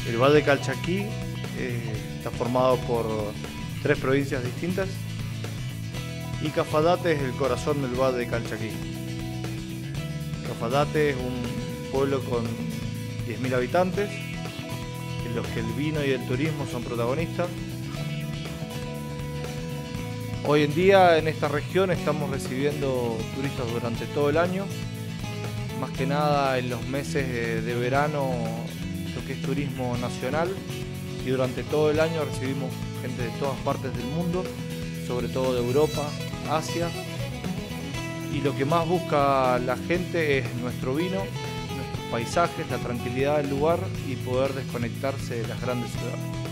El Valle de Calchaquí está formado por 3 provincias distintas y Cafayate es el corazón del Valle de Calchaquí. Cafayate es un pueblo con 10.000 habitantes, en los que el vino y el turismo son protagonistas. Hoy en día en esta región estamos recibiendo turistas durante todo el año, más que nada en los meses de verano, lo que es turismo nacional, y durante todo el año recibimos gente de todas partes del mundo, sobre todo de Europa, Asia, y lo que más busca la gente es nuestro vino, nuestros paisajes, la tranquilidad del lugar y poder desconectarse de las grandes ciudades.